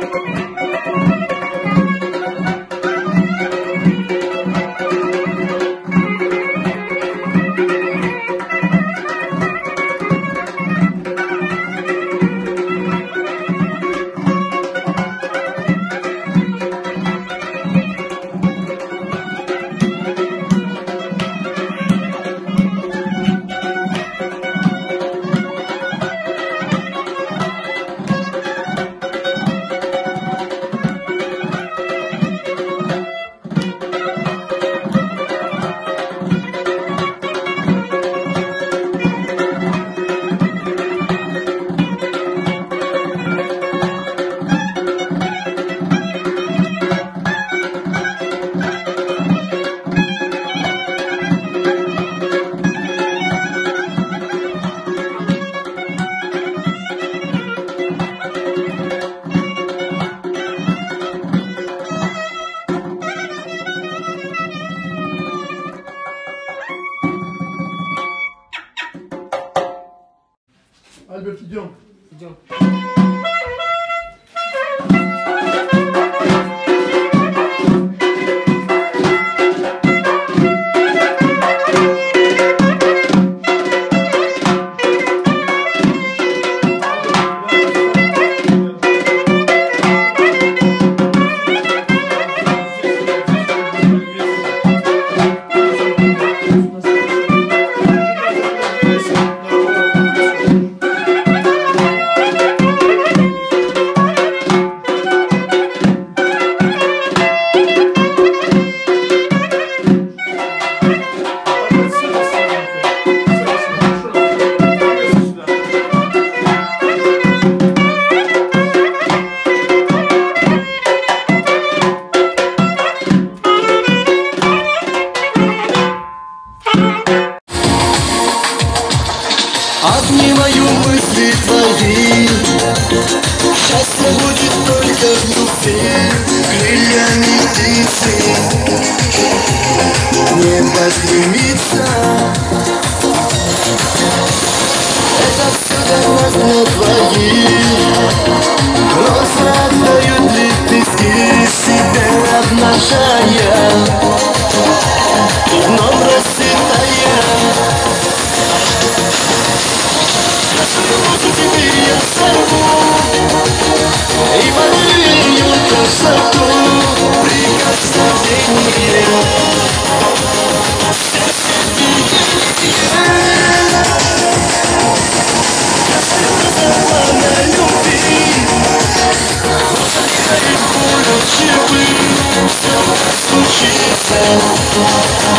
Альберт, идем. Идем. Обнимаю мысли твои, счастье будет только в любви. Крыльями птицы небо стремится. Это все для нас на двоих. Розы отдают лепестки, себя обнажая, вновь расцветая. Теперь я сорву и подарю ее красоту, прикосновение. Красота на любви, и болью живым все случится.